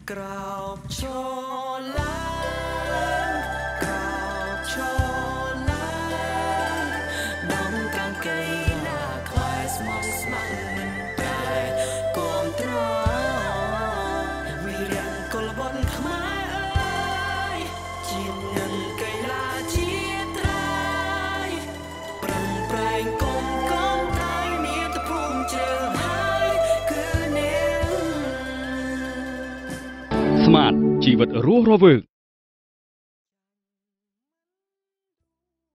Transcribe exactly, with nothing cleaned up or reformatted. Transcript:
ក្រោបឈរឡើងក្រោបឈរឡើងដំកាំងកៃណាខ្វាយស្មោះស្ម័គ្រមិនតែគំត្រវិរិយកុលបុត្រខ្មែរអើយជាតិនឹងកីឡាជាតិត្រៃប្រឹងប្រែងគុំកុំតែមានតែភូមិជ្រៅហើយគឺនាង ស្មាតជីវិតរស់រវើក